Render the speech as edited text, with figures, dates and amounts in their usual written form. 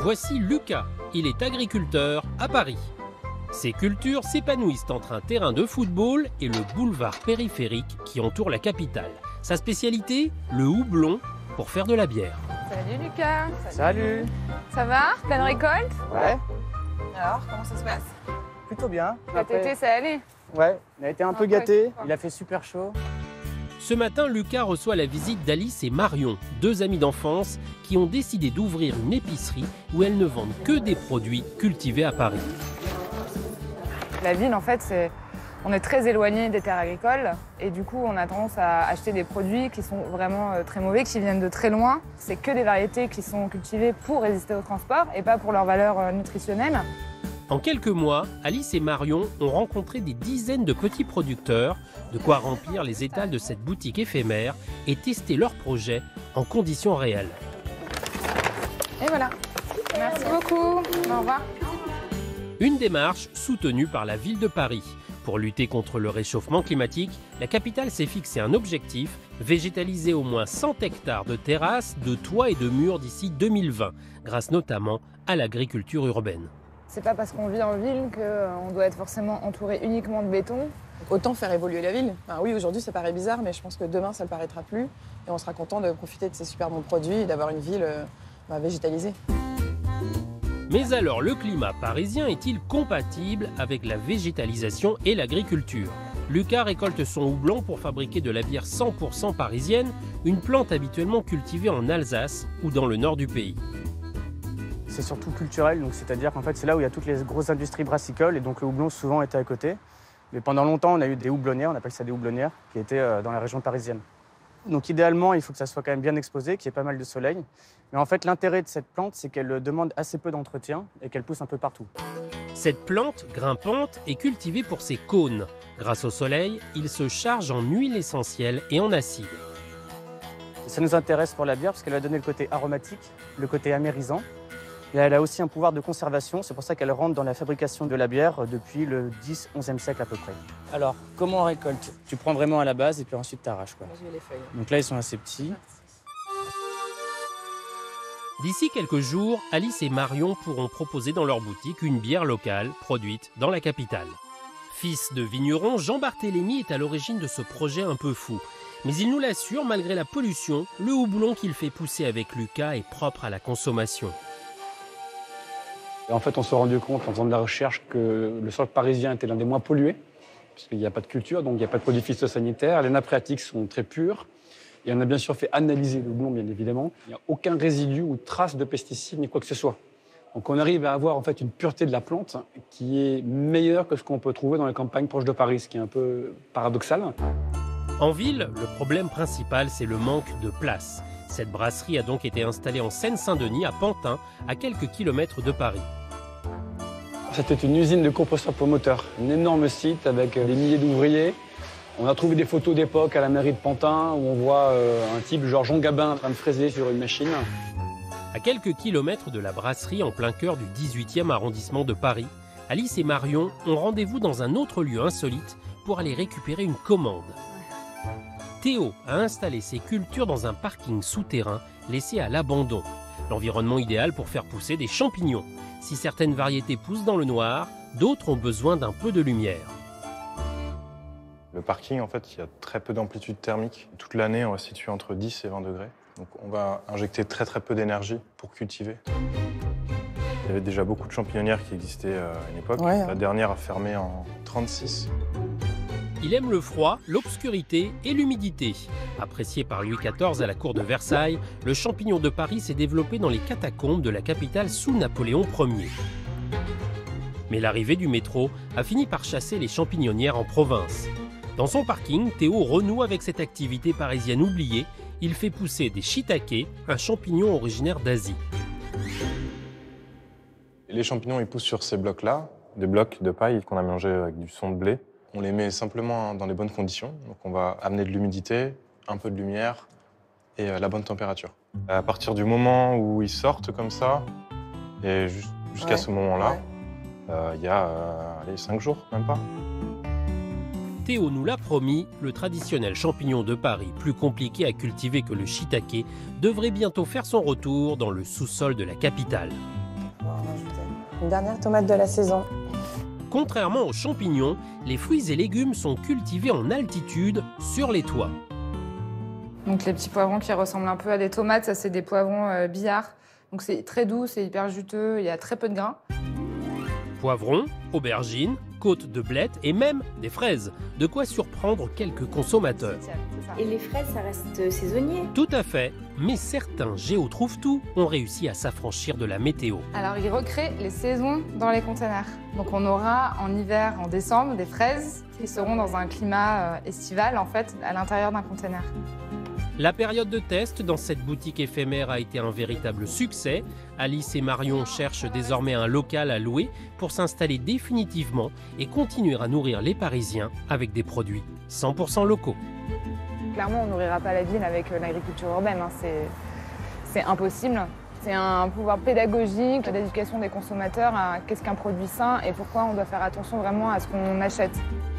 Voici Lucas, il est agriculteur à Paris. Ses cultures s'épanouissent entre un terrain de football et le boulevard périphérique qui entoure la capitale. Sa spécialité, le houblon pour faire de la bière. Salut Lucas. Salut. Ça va? Pleine récolte? Ouais. Alors, comment ça se passe? Plutôt bien. Cet été, ça allait? Ouais, il a été un peu gâté, il a fait super chaud. Ce matin, Lucas reçoit la visite d'Alice et Marion, deux amies d'enfance qui ont décidé d'ouvrir une épicerie où elles ne vendent que des produits cultivés à Paris. La ville, en fait, on est très éloigné des terres agricoles et du coup, on a tendance à acheter des produits qui sont vraiment très mauvais, qui viennent de très loin. C'est que des variétés qui sont cultivées pour résister au transport et pas pour leur valeur nutritionnelle. En quelques mois, Alice et Marion ont rencontré des dizaines de petits producteurs, de quoi remplir les étals de cette boutique éphémère et tester leurs projets en conditions réelles. Et voilà. Merci beaucoup. Au revoir. Une démarche soutenue par la ville de Paris. Pour lutter contre le réchauffement climatique, la capitale s'est fixé un objectif, végétaliser au moins 100 hectares de terrasses, de toits et de murs d'ici 2020, grâce notamment à l'agriculture urbaine. C'est pas parce qu'on vit en ville qu'on doit être forcément entouré uniquement de béton. Autant faire évoluer la ville. Enfin, oui, aujourd'hui ça paraît bizarre, mais je pense que demain ça ne le paraîtra plus. Et on sera content de profiter de ces super bons produits et d'avoir une ville végétalisée. Mais alors, le climat parisien est-il compatible avec la végétalisation et l'agriculture? Lucas récolte son houblon pour fabriquer de la bière 100% parisienne, une plante habituellement cultivée en Alsace ou dans le nord du pays. C'est surtout culturel, donc c'est-à-dire qu'en fait c'est là où il y a toutes les grosses industries brassicoles et donc le houblon souvent était à côté. Mais pendant longtemps on a eu des houblonnières, on appelle ça des houblonnières, qui étaient dans la région parisienne. Donc idéalement il faut que ça soit quand même bien exposé, qu'il y ait pas mal de soleil. Mais en fait l'intérêt de cette plante c'est qu'elle demande assez peu d'entretien et qu'elle pousse un peu partout. Cette plante grimpante est cultivée pour ses cônes. Grâce au soleil, il se charge en huile essentielle et en acide. Ça nous intéresse pour la bière parce qu'elle va donner le côté aromatique, le côté amérisant. Et elle a aussi un pouvoir de conservation, c'est pour ça qu'elle rentre dans la fabrication de la bière depuis le 10-11e siècle à peu près. Alors, comment on récolte? Tu prends vraiment à la base et puis ensuite tu arraches. J'ai les feuilles. Donc là, ils sont assez petits. D'ici quelques jours, Alice et Marion pourront proposer dans leur boutique une bière locale produite dans la capitale. Fils de vigneron, Jean-Barthélemy est à l'origine de ce projet un peu fou. Mais il nous l'assure, malgré la pollution, le houblon qu'il fait pousser avec Lucas est propre à la consommation. Et en fait, on s'est rendu compte en faisant de la recherche que le sol parisien était l'un des moins pollués, puisqu'il n'y a pas de culture, donc il n'y a pas de produits phytosanitaires. Les nappes phréatiques sont très pures. Et on a bien sûr fait analyser le houblon, bien évidemment. Il n'y a aucun résidu ou trace de pesticides ni quoi que ce soit. Donc on arrive à avoir en fait une pureté de la plante qui est meilleure que ce qu'on peut trouver dans les campagnes proches de Paris, ce qui est un peu paradoxal. En ville, le problème principal, c'est le manque de place. Cette brasserie a donc été installée en Seine-Saint-Denis, à Pantin, à quelques kilomètres de Paris. C'était une usine de compresseurs pour moteurs, un énorme site avec des milliers d'ouvriers. On a trouvé des photos d'époque à la mairie de Pantin où on voit un type genre Jean Gabin en train de fraiser sur une machine. À quelques kilomètres de la brasserie en plein cœur du 18e arrondissement de Paris, Alice et Marion ont rendez-vous dans un autre lieu insolite pour aller récupérer une commande. Théo a installé ses cultures dans un parking souterrain laissé à l'abandon. L'environnement idéal pour faire pousser des champignons. Si certaines variétés poussent dans le noir, d'autres ont besoin d'un peu de lumière. Le parking, en fait, il y a très peu d'amplitude thermique. Toute l'année, on va se situer entre 10 et 20 degrés. Donc on va injecter très peu d'énergie pour cultiver. Il y avait déjà beaucoup de champignonnières qui existaient à une époque. Ouais. La dernière a fermé en 1936. Il aime le froid, l'obscurité et l'humidité. Apprécié par Louis XIV à la cour de Versailles, le champignon de Paris s'est développé dans les catacombes de la capitale sous Napoléon Ier. Mais l'arrivée du métro a fini par chasser les champignonnières en province. Dans son parking, Théo renoue avec cette activité parisienne oubliée. Il fait pousser des shiitakes, un champignon originaire d'Asie. Les champignons, ils poussent sur ces blocs-là, des blocs de paille qu'on a mélangés avec du son de blé. On les met simplement dans les bonnes conditions. Donc on va amener de l'humidité, un peu de lumière et la bonne température. À partir du moment où ils sortent comme ça, et jusqu'à ce moment-là, il y a 5 jours, même pas. Théo nous l'a promis, le traditionnel champignon de Paris, plus compliqué à cultiver que le shiitake, devrait bientôt faire son retour dans le sous-sol de la capitale. Une dernière tomate de la saison. Contrairement aux champignons, les fruits et légumes sont cultivés en altitude, sur les toits. Donc les petits poivrons qui ressemblent un peu à des tomates, ça c'est des poivrons billards. Donc c'est très doux, c'est hyper juteux, il y a très peu de grains. Poivrons, aubergines, côtes de blettes et même des fraises. De quoi surprendre quelques consommateurs. C'est ça. Et les fraises, ça reste saisonnier. Tout à fait, mais certains géotrouve-tout ont réussi à s'affranchir de la météo. Alors ils recréent les saisons dans les containers. Donc on aura en hiver, en décembre, des fraises qui seront dans un climat estival en fait, à l'intérieur d'un container. La période de test dans cette boutique éphémère a été un véritable succès. Alice et Marion cherchent désormais un local à louer pour s'installer définitivement et continuer à nourrir les Parisiens avec des produits 100% locaux. Clairement, on nourrira pas la ville avec l'agriculture urbaine, hein. C'est impossible. C'est un pouvoir pédagogique d'éducation des consommateurs à qu'est-ce qu'un produit sain et pourquoi on doit faire attention vraiment à ce qu'on achète.